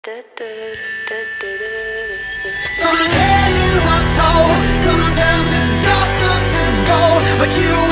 Some legends are told, some turn to dust or to gold, but you